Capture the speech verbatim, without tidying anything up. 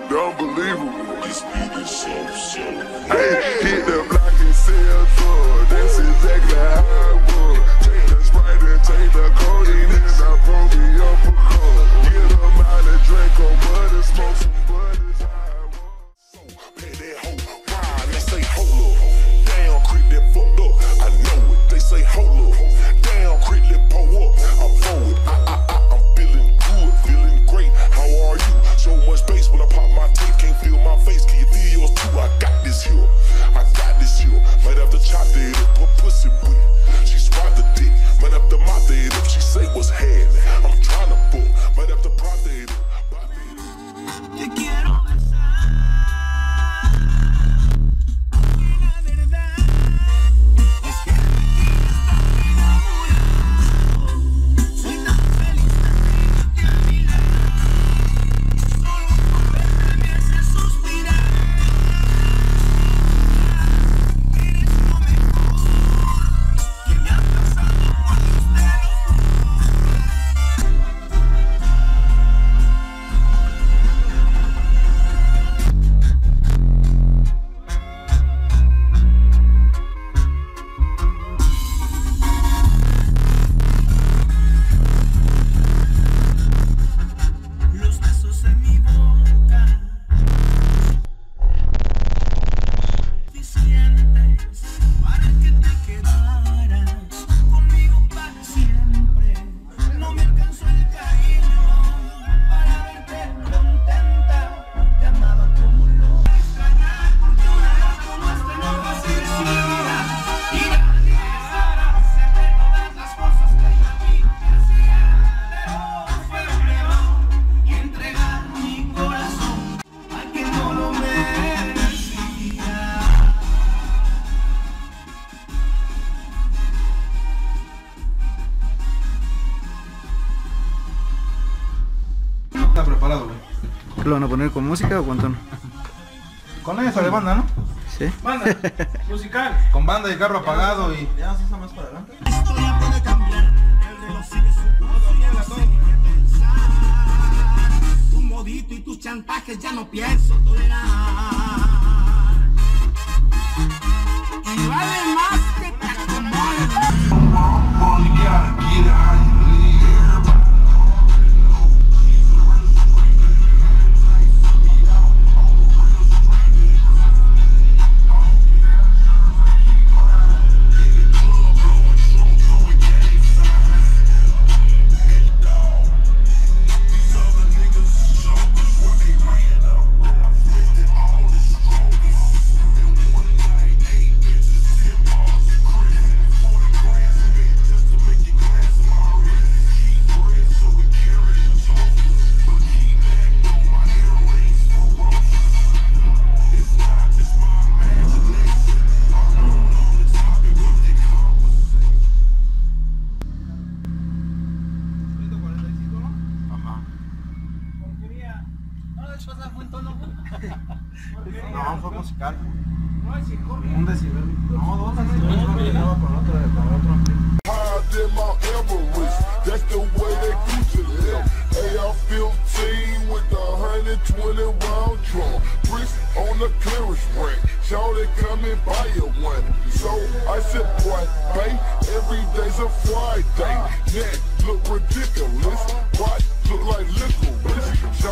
unbelievable. This beat is so, so. Hey, hit the block and sell drugs. That's exactly how I was. Take the Sprite and take the codeine and I pull me up a cup. Get them out and drink on mud and smoke some bud. That's how I was. So, pay that hoe, ride, they say hold up. Damn, creep that fucked up. I know it, they say hold up. Damn, creep that pull up. I'm forward, I, I, I, I'm feeling good, feeling great. How are you? So much space when I pop my tape, can't feel my face. Can you feel yours too? I got this here, I got this here. Might have to chop that up, put pussy with. She swat the dick, might have to mop that up. She say what's happening, I'm trying to fuck. Might have to prop that up. Te quiero besar, y la verdad es que me tienes tan enamorado. Soy tan feliz de tenerte a mi lado. Solo con verte me hace suspirar. Eres lo mejor que me ha pasado por los dedos. Los besos en mi boca, suficientes para que te quedaras conmigo para siempre. No me alcanzó el cariño para verte contenta. Te amaba como lo extrañar, porque una vez como esta no existiera. Y nadie sabrá hacer todas las cosas que yo a ti te hacía. Pero fue un error y entregar mi corazón a quien no lo merecía. Está preparado, güey. ¿Qué lo van a poner con música o con tono? Con esa de banda, ¿no? Sí. Banda, musical. Con banda y carro apagado y... ¿Ya se usa más para adelante? La historia puede cambiar, el reloj sigue su curso y no sé qué pensar. Tu modito y tus chantajes ya no pienso tolerar. Y vale más que te acomodes. No, fue musical. Un decibel. No, dos decibeles. Con otro, con otro. High in Mount Everest, that's the way they Gucci live. A R fifteen with the one hundred twenty round drum. Bricks on the clearance rack, shawty come and buy you one. So I said, boy, pay, every day's a Friday. Neck look ridiculous, watch look like licorice.